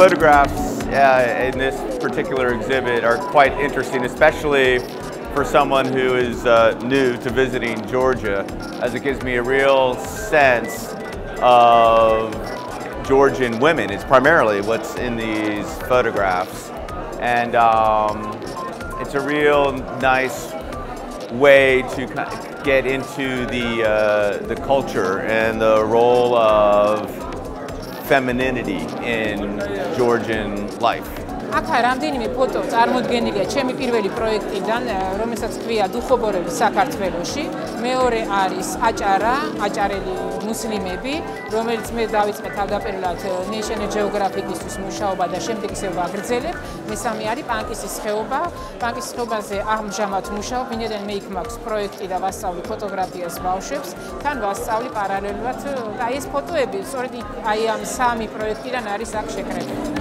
photographs in this particular exhibit are quite interesting, especially for someone who is new to visiting Georgia, as it gives me a real sense of Georgian women. It's primarily what's in these photographs, and it's a real nice way to get into the culture and the role of femininity in Georgian life. აქ რამდენიმე ფოტო წარმოდგენილია ჩემი პირველი პროექტიდან, რომელსაც ქვია დუხობორები საქართველოში. მეორე არის აჭარელი მუსლიმები, რომელიც მე დავიწყე თავდაპირველად National Geographic-ისთვის მუშაობა და შემდეგ ისევ ვაგრძელებ. მესამე არის პანკისის ხეობა. პანკისის ხეობაზე ამჟამად მუშაობ, ვინაიდან მე იქ მაქვს პროექტი და ვასწავლი ფოტოგრაფიას ბავშვებს, თან ვასწავლი პარალელურად და ეს ფოტოები სწორედ აი ამ სამი პროექტიდან არის აქ შეკრებილი.